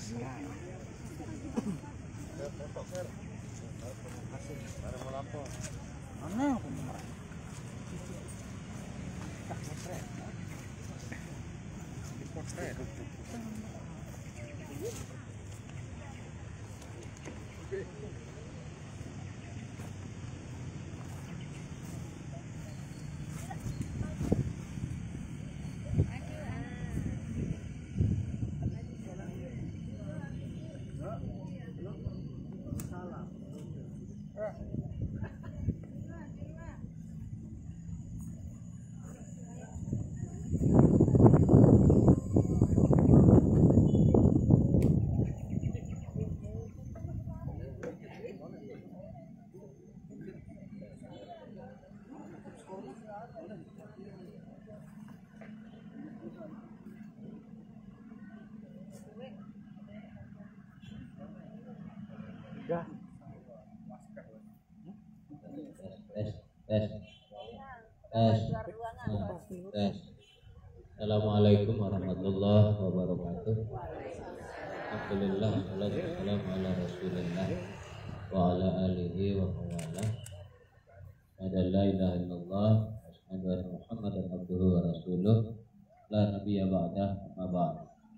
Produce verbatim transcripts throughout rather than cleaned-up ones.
Tes, tes, tes, tes. Assalamualaikum warahmatullahi wabarakatuh. Alhamdulillah, wassalatu wassalamu ala Rasulillah wa ala alihi wa mawala. Ada la ilaha illallah, asyhadu anna Muhammadan abduhu wa rasuluh, la nabiyya ba'dah, amma ba'd.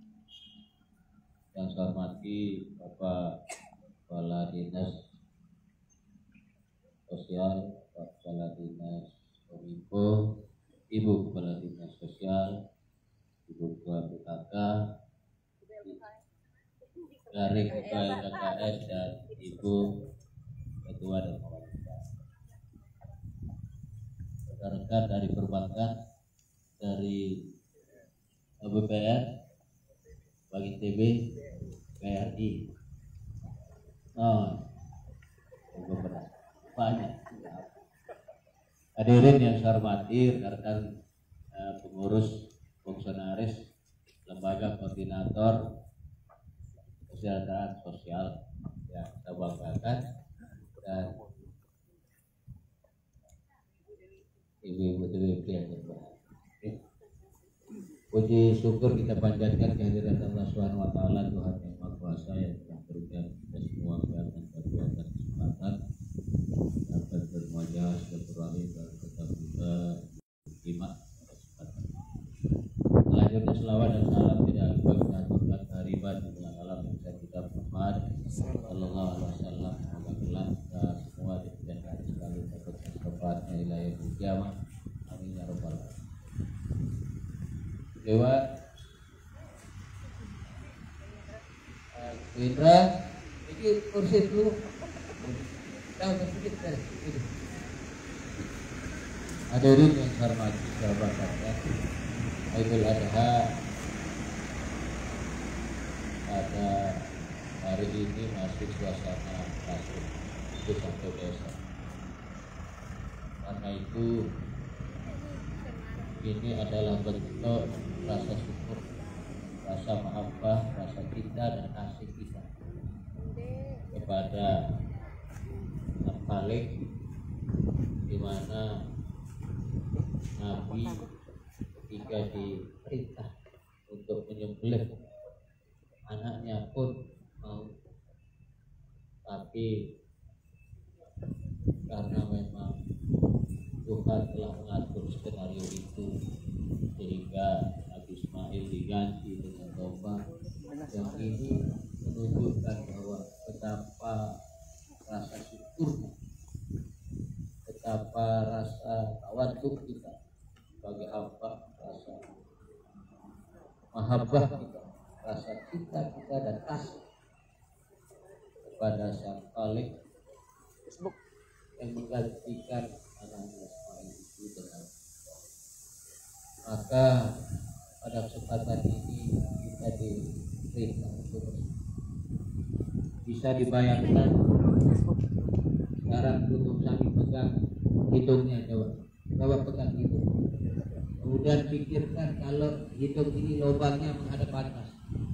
Yang saya hormati Bapak Kepala Dinas Sosial, Pak Kepala Dinas Kominfo, Ibu Kepala Dinas Sosial, Ibu Ketua P K K, dari Ketua L K K S dan Ibu Ketua dan Pemerintah, rekan-rekan dari perbankan, dari B P R, Bank I N T B, B R I, oh, beberapa banyak. Hadirin yang saya hormati, rekan-rekan eh, pengurus fungsionaris lembaga koordinator kesejahteraan sosial yang saya banggakan, dan ibu-ibu T W P yang berbahagia. Puji syukur kita panjatkan kehadiran Allah Subhanahu wa taala, Tuhan yang Maha Kuasa yang telah berikan kita semua kesehatan, kekuatan, kesempatan dapat bermuajah silaturahmi dan tetap kita iman kesempatan. Selanjutnya selawat dan salam tidak lupa kita aturkan kehadiran di dalam alam yang kita Muhammad sallallahu alaihi wasallam. Semoga kita semua diberikan hari selalu dapat kesempatan ila yaumil qiyamah. Amin ya rabbal alamin. Lewat Indra, ini kursi dulu. Tahu sedikit dari itu. Hadirin yang saya hormati, sahabat sekalian, Idul Adha pada hari ini masih suasana kasih itu satu desa. Karena itu ini adalah bentuk rasa syukur, rasa mahabbah, rasa cinta dan kasih kita kepada Al-Khaliq, di mana Nabi ketika diperintah untuk menyembelih anaknya pun mau, tapi karena memang Tuhan telah mengatur skenario itu sehingga Nabi Ismail diganti dengan domba. Yang ini menunjukkan bahwa betapa rasa syukur, betapa rasa tawaduk kita sebagai hamba, rasa mahabbah kita, rasa cinta kita dan kasih kepada Sang Khaliq yang menggantikan anaknya Ismail itu dengan. Maka pada kesempatan ini kita diperintah untuk bisa dibayangkan sekarang tutup sambil pegang hidungnya, coba coba pegang hidung, kemudian pikirkan kalau hidung ini lubangnya menghadap atas.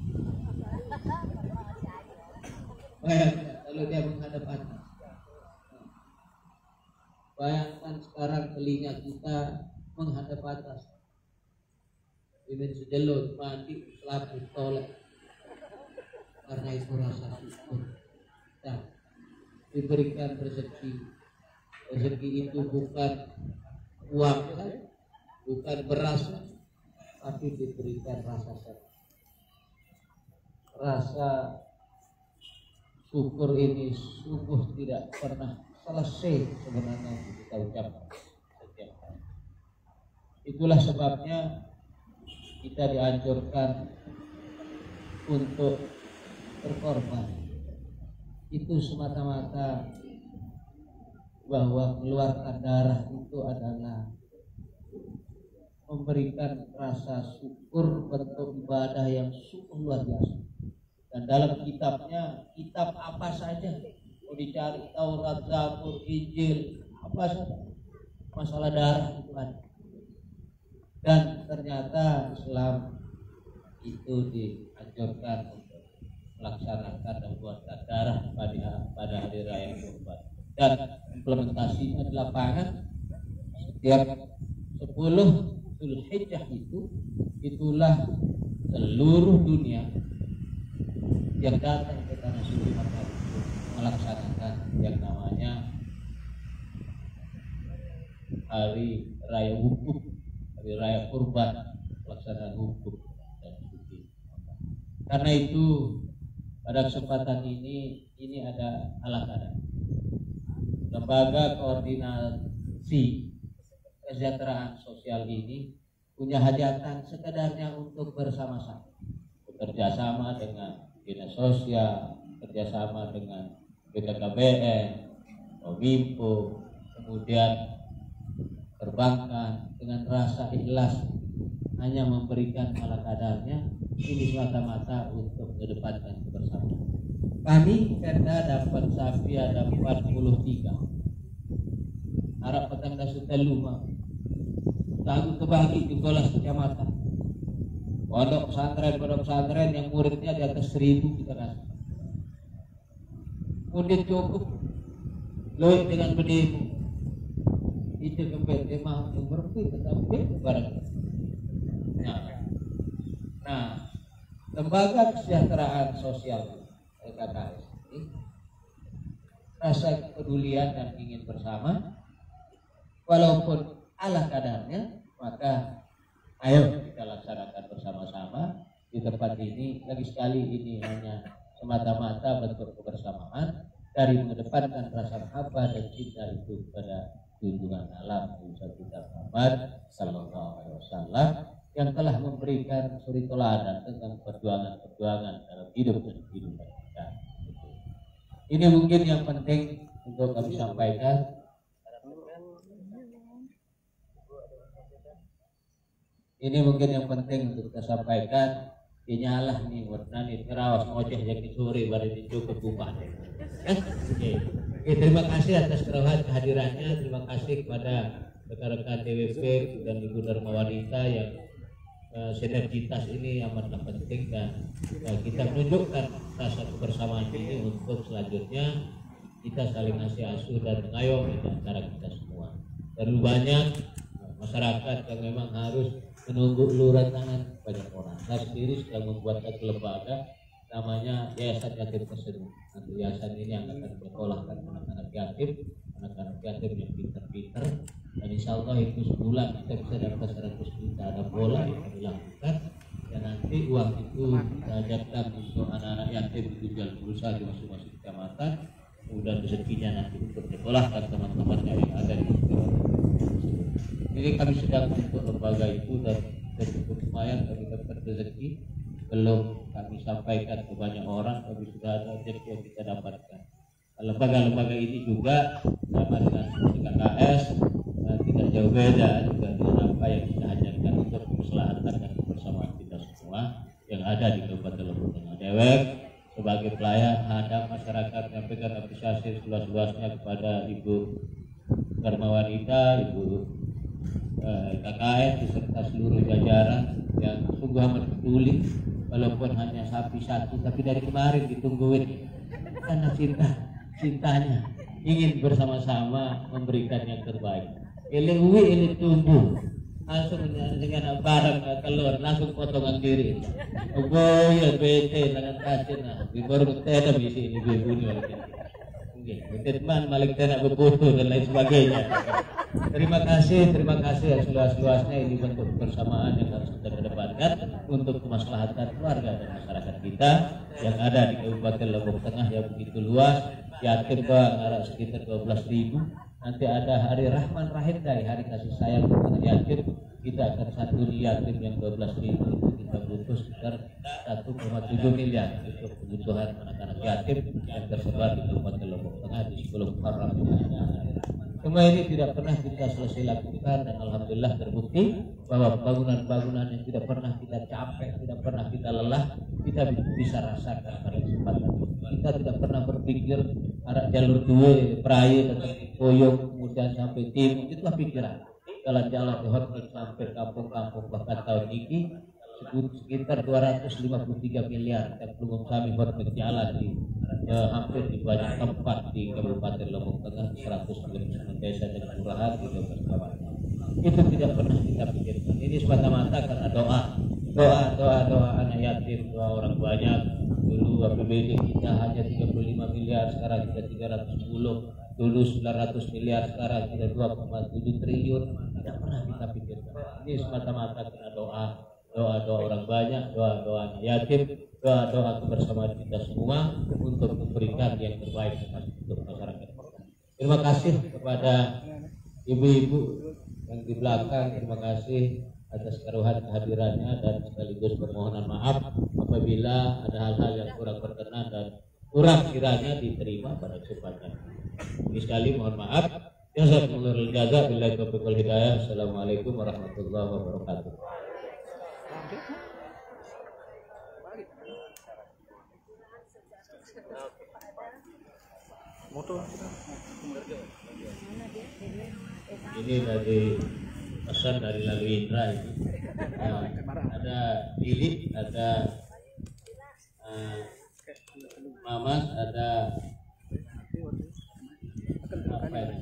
Bayangkan kalau dia menghadap atas. Bayangkan sekarang telinga kita menghadap atas. Ini sejelur mandi selaput tolek. Karena itu rasa syukur. Nah, diberikan rezeki. Rezeki itu bukan uang, bukan beras, tapi diberikan rasa syukur. Rasa syukur ini sungguh tidak pernah selesai sebenarnya kita ucapkan setiap hari. Itulah sebabnya kita dianjurkan untuk berkorban. Itu semata-mata bahwa mengeluarkan darah itu adalah memberikan rasa syukur, bentuk ibadah yang sungguh luar biasa. Dan dalam kitabnya, kitab apa saja mau dicari, Taurat, Zabur, Injil, apa saja, masalah darah itu ada. Dan ternyata Islam itu dianjurkan untuk melaksanakan dan membuatkan darah pada pada hari raya Kurban. Dan implementasinya di lapangan setiap sepuluh Zulhijjah itu, itulah seluruh dunia yang datang ke tanah suci Makkah itu melaksanakan yang namanya hari raya wukuf, hari raya Kurban, pelaksanaan wukuf dan suci. Karena itu pada kesempatan ini ini ada ala-ala lembaga koordinasi kesejahteraan sosial ini punya hajatan sekedarnya untuk bersama-sama bekerja sama dengan dinas sosial, kerjasama dengan B K K B N, Kominfo, kemudian perbankan dengan rasa ikhlas hanya memberikan ala kadarnya. Ini semata-mata untuk mengedepankan kebersamaan. Kami Perda dapat sapi ada empat puluh tiga. Harap petang dan setelu lagu kebagi di kelas kecamatan. Pondok pesantren, pondok pesantren yang muridnya di atas seribu kita kasih. Kemudian cukup loh dengan berdemo. Itu kembali emang yang berpikir tetapi barang. Nah, nah, lembaga kesejahteraan sosial L K K S ini rasa kepedulian dan ingin bersama, walaupun ala kadarnya, maka ayo kita laksanakan bersama-sama di tempat ini. Lagi sekali ini hanya semata-mata bentuk kebersamaan dari mengedepankan rasa mahabbah dan cinta itu pada junjungan alam kita Muhammad sallallahu alaihi wasallam yang telah memberikan suri teladan tentang perjuangan-perjuangan dalam hidup dan kehidupan kita. Ini mungkin yang penting untuk kami sampaikan. Ini mungkin yang penting untuk kita sampaikan. Inyalah nih warna nih terawas ngoceh jadi sore baru cukup bukan. Oke. Oke, terima kasih atas kehadirannya. Terima kasih kepada rekan-rekan D W P dan Ibu Dharma Wanita yang uh, sinergitas ini amatlah penting dan uh, kita menunjukkan rasa kebersamaan ini untuk selanjutnya kita saling ngasih asuh dan mengayomi antara kita semua. Terlalu banyak uh, masyarakat yang memang harus menunggu uluran tangan banyak orang. Saya sendiri sedang membuat satu lembaga namanya Yayasan Yatim Terseduh. Nanti yayasan ini akan menyekolahkan anak-anak yatim, anak-anak yatim yang pintar-pintar, dan insya Allah itu sebulan kita bisa dapat seratus juta. Ada bola yang dilakukan dan nanti uang itu kita ajarkan untuk anak-anak yatim di Tunggal Berusaha di masing-masing kecamatan. Kemudian rezekinya nanti untuk disekolahkan teman-temannya yang ada di ini. Kami sedang untuk lembaga itu dan cukup lumayan kami dapat rezeki. Belum kami sampaikan ke banyak orang, tapi sudah ada rezeki yang kita dapatkan. Lembaga-lembaga ini juga sama dengan K K S uh, tidak jauh beda juga dengan apa yang kita hajarkan untuk keselahatan dan kebersamaan kita semua yang ada di Kabupaten Lombok Tengah. Dewek sebagai pelayan hadap masyarakat menyampaikan apresiasi seluas-luasnya kepada Ibu Dharma Wanita, Ibu uh, K K S beserta seluruh jajaran yang sungguh amat peduli. Walaupun hanya sapi satu, tapi dari kemarin ditungguin karena cinta, cintanya ingin bersama-sama memberikan yang terbaik. Ele uwi ele tumbuh, langsung dengan barang keluar langsung potongan diri. Oh ya bete dengan kasih nah di baru kita di sini di bunyi lagi. Oke, teman malik tidak berbutuh dan lain sebagainya. Terima kasih, terima kasih yang seluas-luasnya ini bentuk kebersamaan yang harus kita kedepankan untuk kemaslahatan keluarga dan masyarakat kita yang ada di Kabupaten Lombok Tengah yang begitu luas. Yatim bang ada sekitar dua belas ribu. Nanti ada hari Rahman Rahim dari hari kasih sayang kepada yatim. Kita akan satu yatim yang dua belas ribu itu kita butuh sekitar satu koma tujuh miliar untuk kebutuhan anak-anak yatim yang tersebar di Kabupaten Lombok Tengah di sepuluh Muharram. Semua ini tidak pernah kita selesai lakukan dan alhamdulillah terbukti bahwa bangunan-bangunan yang tidak pernah kita capek, tidak pernah kita lelah, kita bisa rasakan pada kesempatan itu. Kita tidak pernah berpikir arah jalur dua, peraya, koyok, kemudian sampai timur, itulah pikiran. Jalan-jalan di hotel sampai kampung-kampung bahkan tahun ini sekitar dua ratus lima puluh tiga miliar dan belum kami hotel jalan di eh, hampir di banyak tempat di Kabupaten Lombok Tengah seratus sembilan puluh sembilan desa dan kelurahan di dua belas kabupaten. Itu tidak pernah kita pikirkan. Ini semata-mata karena doa, doa, doa, doa anak yatim, doa orang banyak. Dulu A P B D kita hanya tiga puluh lima miliar, sekarang sudah tiga ratus sepuluh. Dulu sembilan ratus miliar, sekarang sudah dua koma tujuh triliun. Tidak pernah kita pikirkan. Ini semata-mata karena doa, doa-doa orang banyak, doa-doa anak yatim, doa-doa kebersamaan kita semua untuk memberikan yang terbaik untuk masyarakat. Terima kasih kepada ibu-ibu yang di belakang. Terima kasih atas keruhan kehadirannya dan sekaligus permohonan maaf apabila ada hal-hal yang kurang berkenan dan kurang kiranya diterima pada kesempatan ini. Sekali mohon maaf. Jazakumullahu khairan. Billahi taufiq wal hidayah. Assalamualaikum warahmatullahi wabarakatuh. Ini dari pesan dari Lalu Indra ini. Nah, ada Lili, ada uh, Mamas, ada apa ini?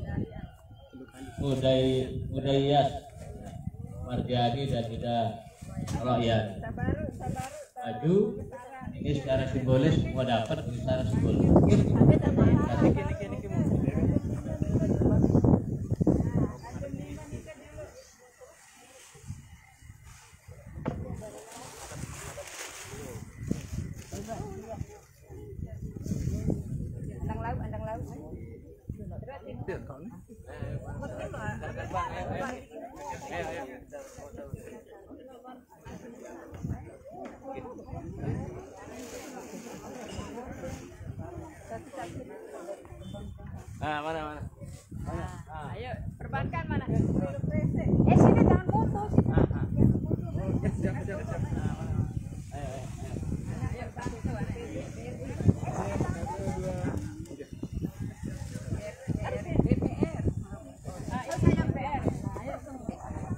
Muday Mudayas Mardiani dan tidak Royan. Maju. Ini secara simbolis semua dapat secara simbolis. Ah, mana mana? Nah, ayo perbankan mana? Eh sini jangan foto sini. Ah, ah. Siap, siap, siap. Ayo, ayo. Ayo bantu anak. B P R. Ah, ini B P R. Ayo semua.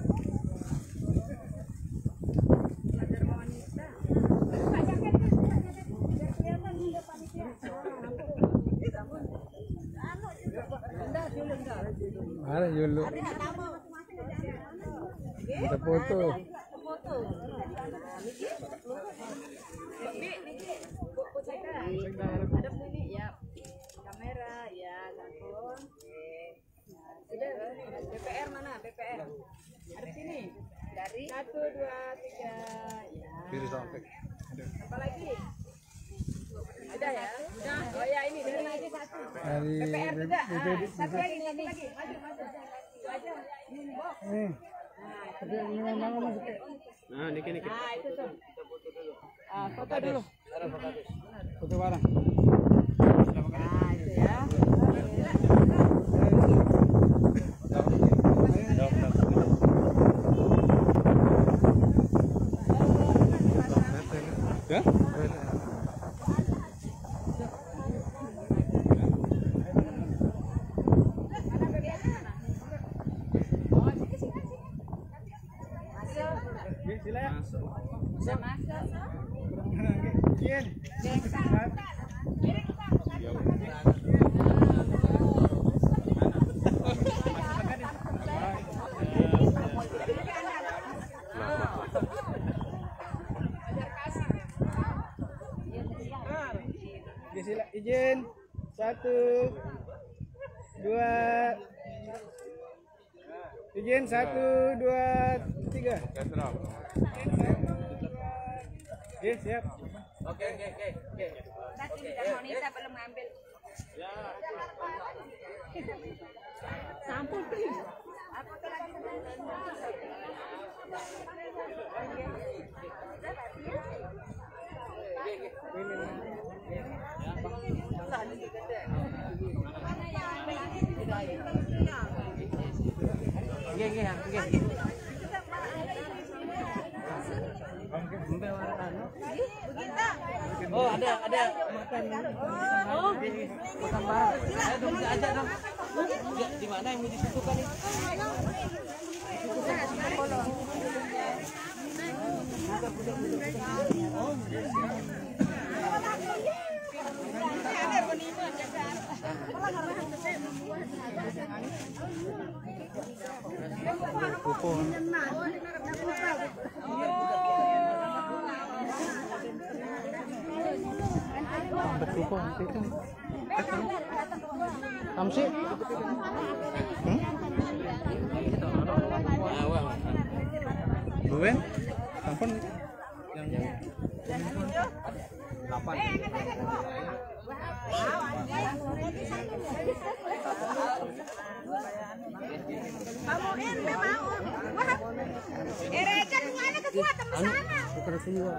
Belajar wanita. Pak jaket biar kelihatan di depan dia. Ada dulu. Kita foto. Foto. Ada sini ya. Kamera ya, telepon. Sudah B P R mana? B P R. Ada sini. Dari satu dua tiga. Ya. Kiri sampai. Apa lagi? Ada ya? Udah. Oh ya ini dari lagi satu. Dari B P R juga. Ah, satu lagi, satu lagi. Maju, maju. Itu aja. Ini box. Eh, Nah, tapi ini memang masuk. Nah, niki niki. nah itu tuh. Ah, foto dulu. Foto barang. Nah, itu ya. Ya? Bisa masuk. Satu, dua, izin satu, dua, tiga. Oke, siap. Oke, oke, oke, oke. Tadi tidak wanita belum ngambil. Sampul. Aku Oke, oke, oke. Oh, ada ada makan. Oh, makan bareng. Ayo dong, aja dong. Ya, di mana yang mau disusukan ini? Kamsi. Hmm? Buwen? Sampun yang delapan. Kamuin memang. Wah. Erekan mana kekuatan sana. Kedua.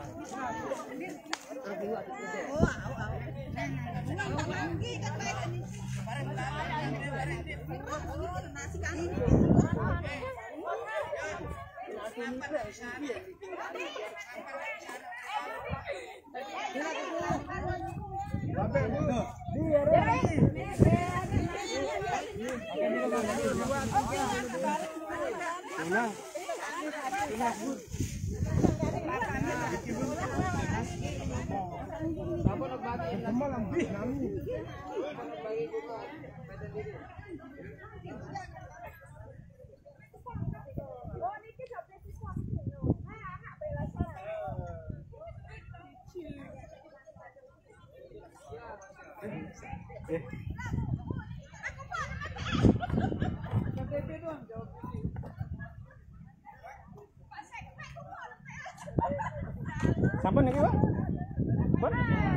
Sampun iki, Pak? Pun?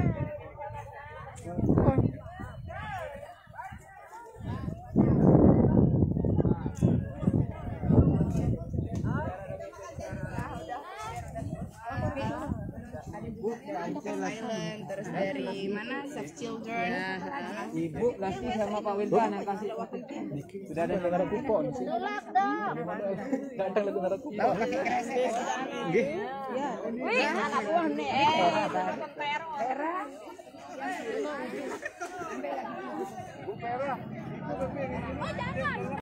Island, terus dari mana? Save Children. Ibu kasih sama Pak Wildan yang kasih. Sudah ada negara kupon sih. Enggak ada negara kupon. Nggih. Wih, anak buah nih. Eh, Pera. Bu Pera. Oh, jangan.